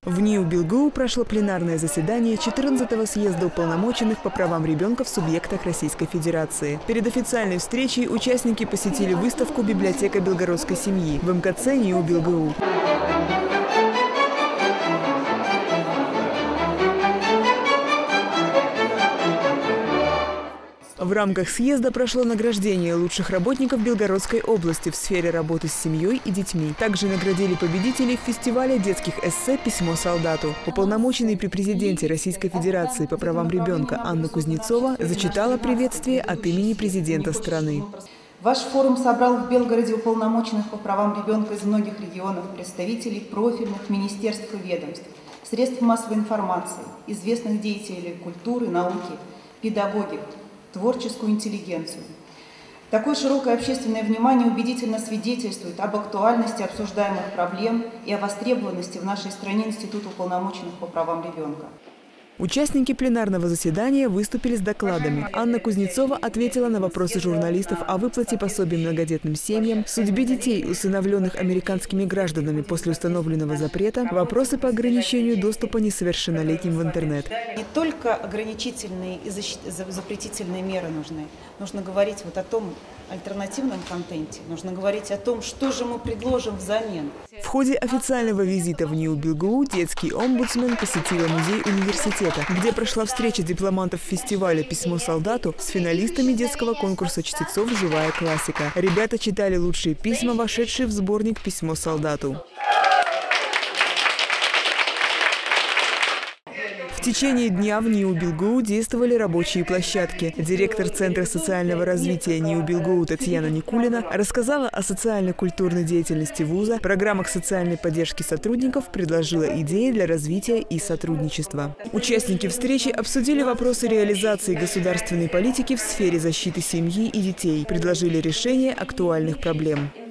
В НИУ БелГУ прошло пленарное заседание 14-го съезда уполномоченных по правам ребенка в субъектах Российской Федерации. Перед официальной встречей участники посетили выставку «Библиотека белгородской семьи» в МКЦ НИУ БелГУ. В рамках съезда прошло награждение лучших работников Белгородской области в сфере работы с семьей и детьми. Также наградили победителей фестиваля детских эссе «Письмо солдату». Уполномоченный при президенте Российской Федерации по правам ребенка Анна Кузнецова зачитала приветствие от имени президента страны. Ваш форум собрал в Белгороде уполномоченных по правам ребенка из многих регионов, представителей профильных министерств и ведомств, средств массовой информации, известных деятелей культуры, науки, педагогов, творческую интеллигенцию. Такое широкое общественное внимание убедительно свидетельствует об актуальности обсуждаемых проблем и о востребованности в нашей стране Института уполномоченных по правам ребенка. Участники пленарного заседания выступили с докладами. Анна Кузнецова ответила на вопросы журналистов о выплате пособий многодетным семьям, судьбе детей, усыновленных американскими гражданами после установленного запрета, вопросы по ограничению доступа несовершеннолетним в интернет. Не только ограничительные и запретительные меры нужны. Нужно говорить о том альтернативном контенте, нужно говорить о том, что же мы предложим взамен. В ходе официального визита в НИУ БелГУ детский омбудсмен посетила музей университета, где прошла встреча дипломантов фестиваля «Письмо солдату» с финалистами детского конкурса чтецов «Живая классика». Ребята читали лучшие письма, вошедшие в сборник «Письмо солдату». В течение дня в НИУ БелГУ действовали рабочие площадки. Директор Центра социального развития НИУ БелГУ Татьяна Никулина рассказала о социально-культурной деятельности вуза, программах социальной поддержки сотрудников, предложила идеи для развития и сотрудничества. Участники встречи обсудили вопросы реализации государственной политики в сфере защиты семьи и детей, предложили решение актуальных проблем.